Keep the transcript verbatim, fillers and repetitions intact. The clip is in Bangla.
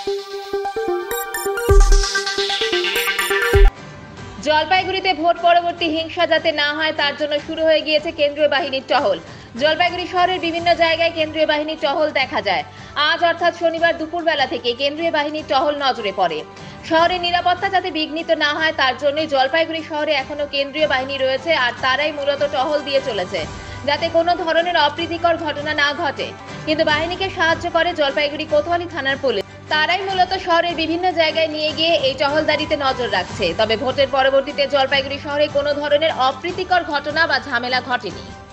জলপাইগুড়িতে ভোট পরবর্তী হিংসা যাতে না হয় তার জন্য শুরু হয়ে গিয়েছে কেন্দ্রীয় বাহিনীর টহল। জলপাইগুড়ি শহরের বিভিন্ন জায়গায় কেন্দ্রীয় বাহিনীর টহল দেখা যায়। আজ অর্থাৎ শনিবার দুপুরবেলা থেকে কেন্দ্রীয় বাহিনীর টহল নজরে পড়ে। শহরের নিরাপত্তা যাতে বিঘ্নিত না হয় তার জন্য জলপাইগুড়ি শহরে এখনো কেন্দ্রীয় বাহিনী রয়েছে, আর তারাই মূলত টহল দিয়ে চলেছে যাতে কোনো ধরনের অপ্রীতিকর ঘটনা না ঘটে। কিন্তু বাহিনীকে সাহায্য করে জলপাইগুড়ি কোতোয়ালি থানার পুলিশ। তারাই মূলত শহরের বিভিন্ন জায়গায় নিয়ে গিয়ে এই টহলদারিতে নজর রাখছে। তবে ভোটের পরবর্তীতে জলপাইগুড়ি শহরে কোনো ধরনের অপ্রীতিকর ঘটনা বা ঝামেলা ঘটেনি।